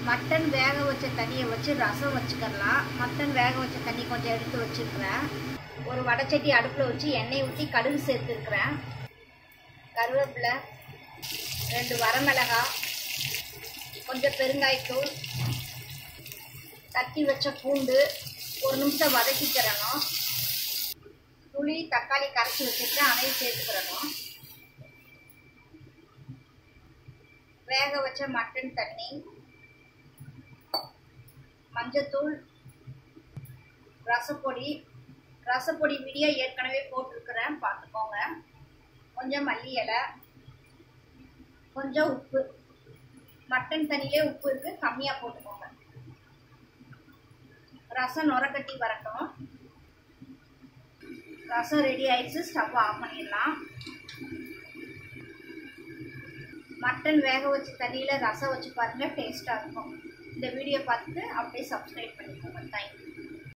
Mutton வேக வச்ச தண்ணியை வச்சு ரசம் வச்சுக்கலாம். மட்டன் வேக வச்ச தண்ணி கொஞ்சம் எடுத்து வச்சுருக்கிறேன். ஒரு வடைச்சட்டி அடுப்பில் வச்சு எண்ணெய் ஊற்றி கடுகு சேர்த்துருக்குறேன். கருவேப்பிலை, 2 வரமிளகாய், கொஞ்சம் பெருங்காயத்தூள், தட்டி வச்ச பூண்டு, 1 நிமிஷம் வதக்கிக்கிறணும். புளி தக்காளி கரைச்சி வச்சுட்டு அதையும் சேர்த்துக்கிறணும். வேக வச்ச மட்டன் தண்ணி, மஞ்சத்தூள், ரசப்பொடி விடியா ஏற்கனவே போட்டிருக்கிறேன், பார்த்துக்கோங்க. கொஞ்சம் மல்லி இலை, கொஞ்சம் உப்பு. மட்டன் தண்ணியிலே உப்பு இருக்கு, கம்மியாக போட்டுக்கோங்க. ரசம் நுரக்கட்டி வரட்டும். ரசம் ரெடி ஆயிடுச்சு, ஸ்டவ் ஆஃப் பண்ணிடலாம். மட்டன் வேக வச்ச தண்ணியில் ரசம் வச்சு பாருங்கள், டேஸ்ட்டாக இருக்கும். இந்த வீடியோ பார்த்துட்டு அப்படியே சப்ஸ்கிரைப் பண்ணிக்கோங்க. தேங்க்யூ.